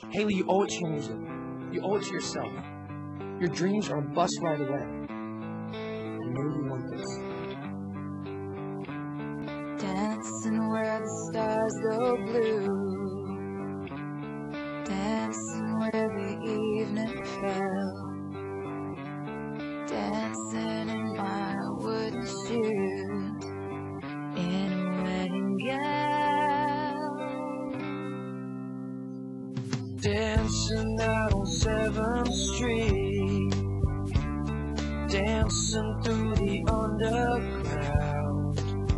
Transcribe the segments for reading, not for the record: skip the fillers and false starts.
Hailey, you owe it to your music. You owe it to yourself. Your dreams are a bus ride away. I know you want this. Dancing where the stars go blue, dancing where the evening fell, dancing in my wooden shoes, in a wedding gown, dancing out on 7th Street, dancing through the underground,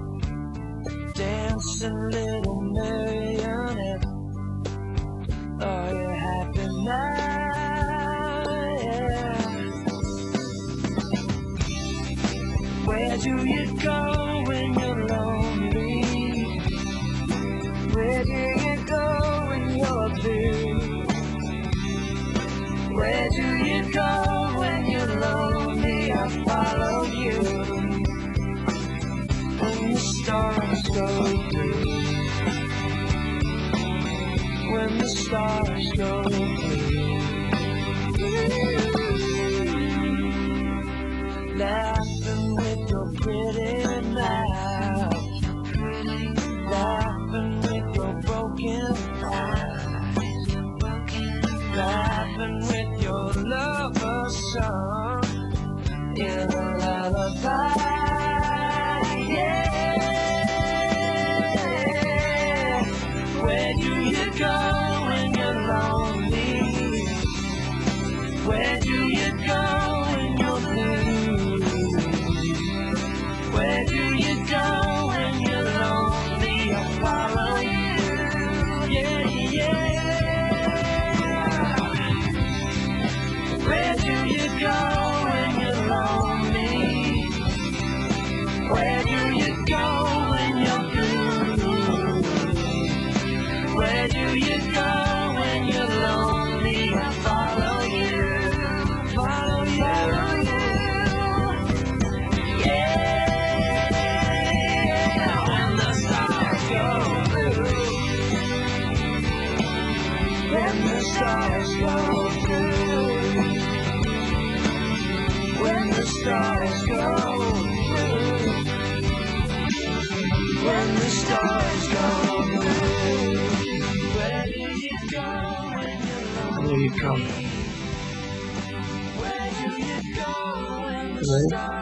dancing little marionette. Are you happy now? Yeah. Where do you go when you're lonely? Where do you go when you're blue? Where do you go when you're lonely? I follow you. When the stars go blue, when the stars go blue, laughing with your pretty mouth, laughing with your broken eyes, laughing with your lover song, in a lullaby. Where do you go when you're lonely? Where do you go when you're blue? Where do you go when you're lonely? I follow you. Yeah, yeah. Where do you go when you're lonely? Where do you go when you're blue? Where do you go when you're lonely? I follow you, follow you, yeah. When the stars go blue, when the stars go blue, when the stars go blue, when the stars go blue. Where you come. Where do you go when the stars